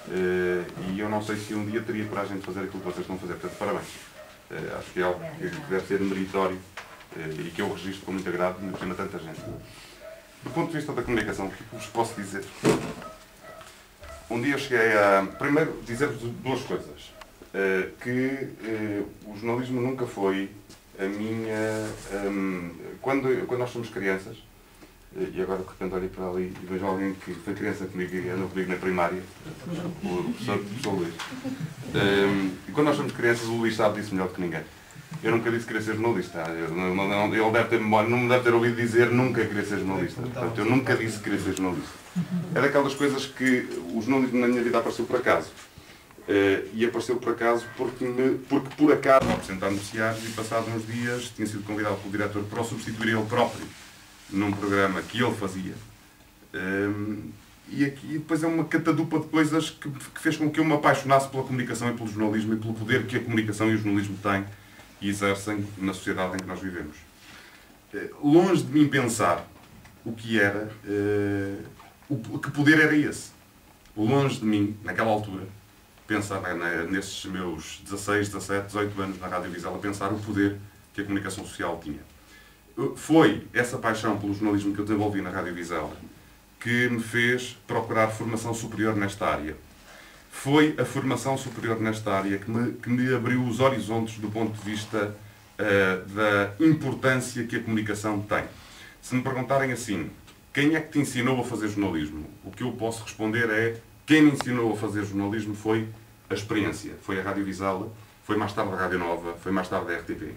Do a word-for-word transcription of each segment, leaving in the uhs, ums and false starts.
Uh, e eu não sei se um dia teria coragem de fazer aquilo que vocês estão a fazer. Portanto, parabéns. Uh, acho que é algo que deve ser meritório uh, e que eu registro com muito agrado, me chama tanta gente. Do ponto de vista da comunicação, o que vos posso dizer? Um dia eu cheguei a... Primeiro, dizer-vos duas coisas. Uh, que uh, o jornalismo nunca foi a minha... Um, quando, quando nós somos crianças, e agora de repente olho para ali e vejo alguém que foi criança comigo e andou comigo na primária, o professor, professor Luís. Um, e quando nós somos crianças, o Luís sabe disso melhor do que ninguém. Eu nunca disse que queria ser jornalista. Eu, não, não, ele deve ter memória, não me deve ter ouvido dizer nunca queria ser jornalista. Portanto, eu nunca disse que queria ser jornalista. É daquelas coisas que o jornalismo na minha vida apareceu por acaso. Uh, e apareceu por acaso porque, me, porque por acaso, ao apresentar noticiários e passados uns dias, tinha sido convidado pelo diretor para o substituir ele próprio num programa que ele fazia. Um, e aqui depois é uma catadupa de coisas que, que fez com que eu me apaixonasse pela comunicação e pelo jornalismo e pelo poder que a comunicação e o jornalismo têm e exercem na sociedade em que nós vivemos. Uh, longe de mim pensar o que era, uh, o que poder era esse. Longe de mim, naquela altura, pensar né, nesses meus dezasseis, dezassete, dezoito anos na Rádio Vizela, pensar o poder que a comunicação social tinha. Foi essa paixão pelo jornalismo que eu desenvolvi na Rádio Vizela que me fez procurar formação superior nesta área. Foi a formação superior nesta área que me, que me abriu os horizontes do ponto de vista uh, da importância que a comunicação tem. Se me perguntarem assim, quem é que te ensinou a fazer jornalismo? O que eu posso responder é, quem me ensinou a fazer jornalismo foi a experiência. Foi a Rádio Vizela, foi mais tarde a Rádio Nova, foi mais tarde a R T P.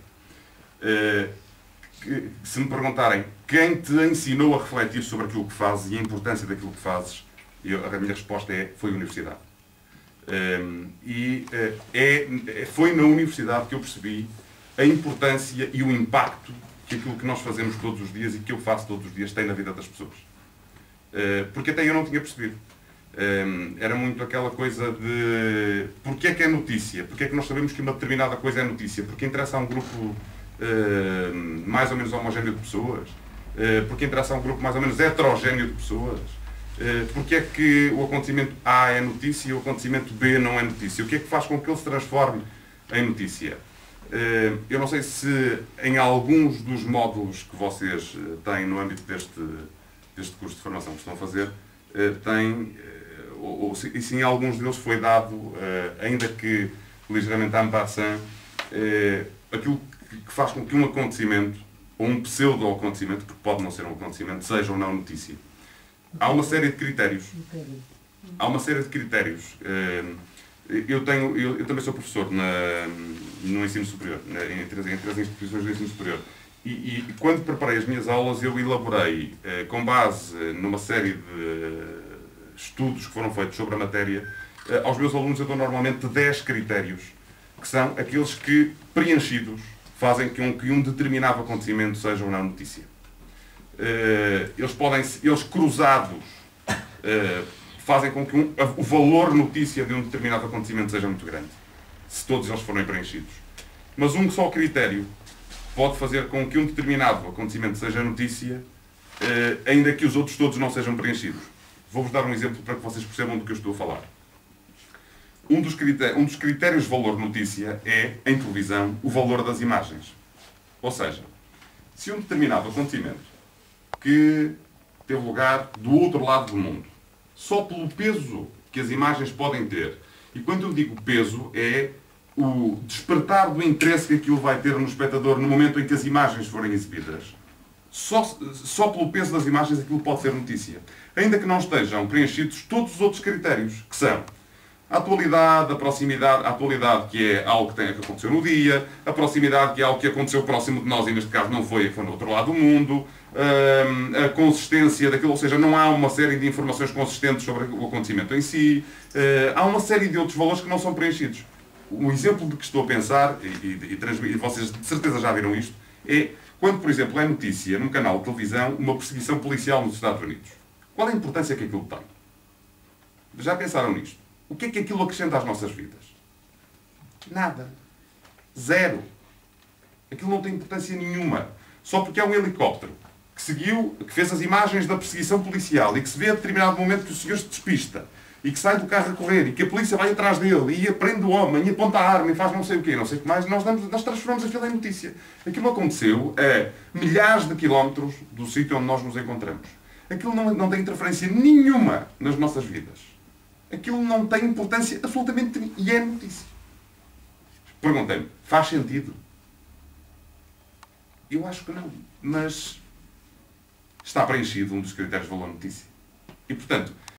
Uh, Que, se me perguntarem quem te ensinou a refletir sobre aquilo que fazes e a importância daquilo que fazes, eu, a minha resposta é, foi a universidade. Um, e uh, é, foi na universidade que eu percebi a importância e o impacto que aquilo que nós fazemos todos os dias e que eu faço todos os dias tem na vida das pessoas. Uh, porque até eu não tinha percebido. Um, era muito aquela coisa de porque é que é notícia? Porque é que nós sabemos que uma determinada coisa é notícia? Porque interessa a um grupo Uh, mais ou menos homogéneo de pessoas, uh, porque interessa a um grupo mais ou menos heterogéneo de pessoas, uh, porque é que o acontecimento A é notícia e o acontecimento B não é notícia, o que é que faz com que ele se transforme em notícia. Uh, eu não sei se em alguns dos módulos que vocês têm no âmbito deste, deste curso de formação que estão a fazer, uh, têm, uh, ou, ou se, e se em alguns deles foi dado, uh, ainda que ligeiramente en passant, uh, aquilo que faz com que um acontecimento, ou um pseudo-acontecimento, porque pode não ser um acontecimento, seja ou não notícia. Há uma série de critérios. Há uma série de critérios. Eu, tenho, eu, eu também sou professor na, no ensino superior, em três, em três instituições do ensino superior. E, e quando preparei as minhas aulas, eu elaborei, com base numa série de estudos que foram feitos sobre a matéria, aos meus alunos eu dou normalmente dez critérios, que são aqueles que, preenchidos, fazem com que um determinado acontecimento seja ou não notícia. Eles podem, eles cruzados, fazem com que um, o valor notícia de um determinado acontecimento seja muito grande, se todos eles forem preenchidos. Mas um só critério pode fazer com que um determinado acontecimento seja notícia, ainda que os outros todos não sejam preenchidos. Vou-vos dar um exemplo para que vocês percebam do que eu estou a falar. Um dos, critérios, um dos critérios de valor notícia é, em televisão, o valor das imagens. Ou seja, se um determinado acontecimento que teve lugar do outro lado do mundo, só pelo peso que as imagens podem ter, e quando eu digo peso, é o despertar do interesse que aquilo vai ter no espectador no momento em que as imagens forem exibidas, só, só pelo peso das imagens aquilo pode ser notícia. Ainda que não estejam preenchidos todos os outros critérios, que são a atualidade, a proximidade, a atualidade que é algo que tem que acontecer no dia, a proximidade que é algo que aconteceu próximo de nós e neste caso não foi, foi no outro lado do mundo, a consistência daquilo, ou seja, não há uma série de informações consistentes sobre o acontecimento em si, há uma série de outros valores que não são preenchidos. O exemplo de que estou a pensar, e, e, e vocês de certeza já viram isto, é quando, por exemplo, é notícia num canal de televisão uma perseguição policial nos Estados Unidos. Qual é a importância que aquilo tem? Já pensaram nisto? O que é que aquilo acrescenta às nossas vidas? Nada. Zero. Aquilo não tem importância nenhuma. Só porque é um helicóptero que seguiu, que fez as imagens da perseguição policial e que se vê a determinado momento que o senhor se despista e que sai do carro a correr, e que a polícia vai atrás dele, e prende o homem, e aponta a arma, e faz não sei o quê, não sei o que mais, nós, damos, nós transformamos aquilo em notícia. Aquilo aconteceu a milhares de quilómetros do sítio onde nós nos encontramos. Aquilo não, não tem interferência nenhuma nas nossas vidas. Aquilo não tem importância absolutamente nenhuma. E é notícia. Perguntei-me, faz sentido? Eu acho que não. Mas está preenchido um dos critérios de valor notícia. E, portanto,